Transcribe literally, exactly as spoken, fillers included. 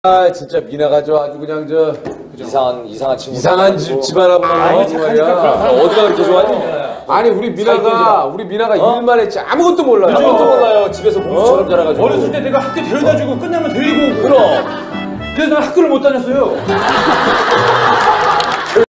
아 진짜 미나가 저 아주 그냥 저 이상한 이상한 친구. 이상한 집 집안하고 나와가지고 말이야. 어디가 그렇게 좋아하니? 아니 우리 미나가 우리 미나가 어? 일만 했지 아무것도 몰라요. 아무것도 몰라요. 집에서 공주처럼 자라가지고. 어렸을 때 내가 학교 데려다주고 끝나면 데리고 오고. 그럼. 그래서 난 학교를 못 다녔어요.